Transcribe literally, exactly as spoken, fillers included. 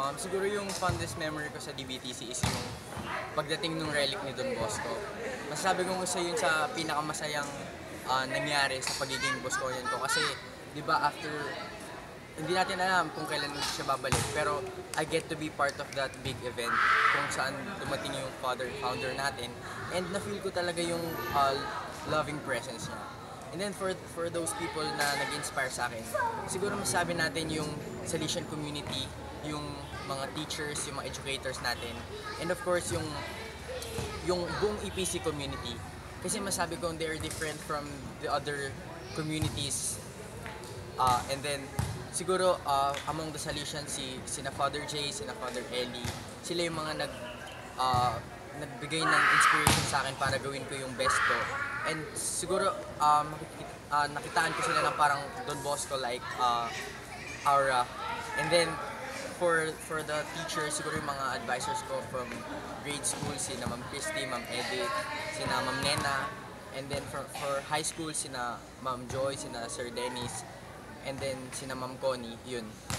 Um, siguro yung fondest memory ko sa D B T C is yung pagdating ng relic ni Don Bosco. Masasabi kong isa yun sa pinakamasayang ah, nangyari sa pagiging Boscoian ko. Kasi, di ba, after, hindi natin alam kung kailan siya babalik. Pero, I get to be part of that big event kung saan dumating yung father, founder natin. And na-feel ko talaga yung ah, loving presence niya. And then for for those people na nag-inspire sa akin, siguro masasabi natin yung Salesian community, yung mga teachers, yung mga educators natin, and of course yung yung buong E P C community. Kasi masabi ko they are different from the other communities. Uh, and then siguro uh, among the Salesians, si sina Father Jay, sina Father Ellie, sila yung mga nag uh, nagbigay ng inspiration sa akin para gawin ko yung best ko. And siguro um, uh, nakitaan ko sila ng parang Don Bosco like uh, aura. And then for for the teachers, siguro yung mga advisors ko from grade school, sina Ma'am Christy, Ma'am Edith, sina Ma'am Nena. And then for, for high school, sina Ma'am Joy, sina Sir Dennis, and then sina Ma'am Connie, yun.